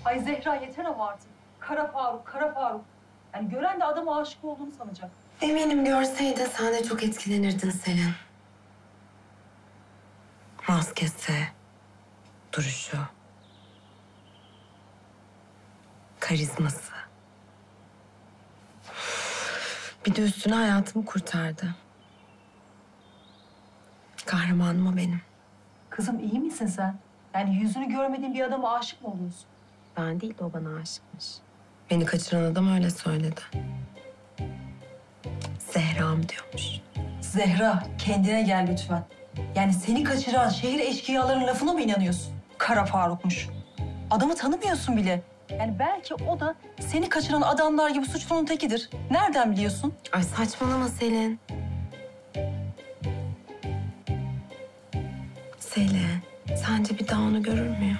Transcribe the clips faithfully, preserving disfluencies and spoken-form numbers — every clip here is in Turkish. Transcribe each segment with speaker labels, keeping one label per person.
Speaker 1: Ay Zehra yeter ama artık. Kara Faruk, Kara Faruk. Yani gören de adama aşık olduğunu sanacak.
Speaker 2: Eminim görseydin sen de çok etkilenirdin Selin. Maskesi, duruşu, karizması. Bir de üstüne hayatımı kurtardı. Kahramanım o benim.
Speaker 1: Kızım iyi misin sen? Yani yüzünü görmediğin bir adama aşık mı oluyorsun?
Speaker 2: Ben değil de o bana aşıkmış. Beni kaçıran adam öyle söyledi. Zehra'm diyormuş.
Speaker 1: Zehra kendine gel lütfen. Yani seni kaçıran şehir eşkıyaların lafına mı inanıyorsun? Kara Faruk'muş. Adamı tanımıyorsun bile. Yani belki o da seni kaçıran adamlar gibi suçlunun tekidir. Nereden biliyorsun?
Speaker 2: Ay saçmalama Selin. Selin, sence bir daha onu görür müyüm?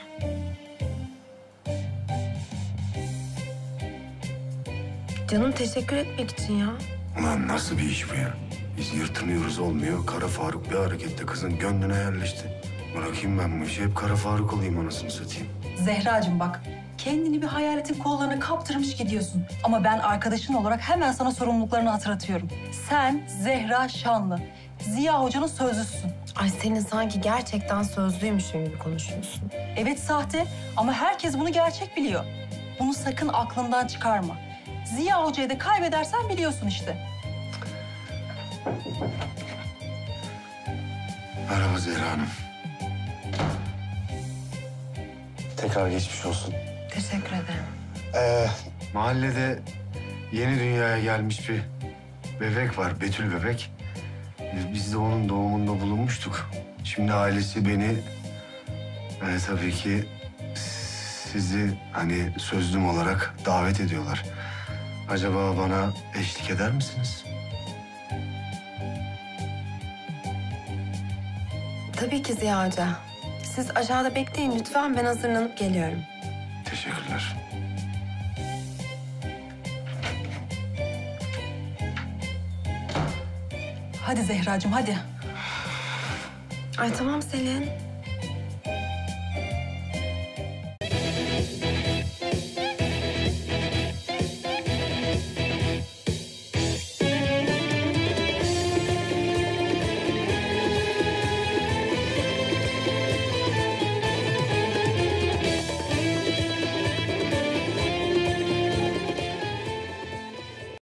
Speaker 2: Canım teşekkür etmek için ya.
Speaker 3: Ulan nasıl bir iş bu ya? Biz yırtınıyoruz olmuyor. Kara Faruk bir harekette kızın gönlüne yerleşti. Bırakayım ben bu işi. Hep Kara Faruk olayım anasını satayım.
Speaker 1: Zehracığım bak, kendini bir hayaletin kollarına kaptırmış gidiyorsun. Ama ben arkadaşın olarak hemen sana sorumluluklarını hatırlatıyorum. Sen Zehra Şanlı, Ziya Hoca'nın sözlüsüsün.
Speaker 2: Ay senin sanki gerçekten sözlüymüşün gibi konuşuyorsun.
Speaker 1: Evet sahte ama herkes bunu gerçek biliyor. Bunu sakın aklından çıkarma. Ziya Hoca'yı da kaybedersen biliyorsun işte.
Speaker 3: Merhaba Zehra Hanım. Tekrar geçmiş olsun.
Speaker 2: Teşekkür ederim.
Speaker 3: Ee, mahallede yeni dünyaya gelmiş bir bebek var, Betül bebek. Ee, Biz de onun doğumunda bulunmuştuk. Şimdi ailesi beni, e, tabii ki sizi hani sözlüm olarak davet ediyorlar. Acaba bana eşlik eder misiniz?
Speaker 2: Tabii ki Ziya Hoca. Siz aşağıda bekleyin lütfen, ben hazırlanıp geliyorum.
Speaker 3: Teşekkürler.
Speaker 1: Hadi Zehracığım hadi.
Speaker 2: Ay tamam Selin.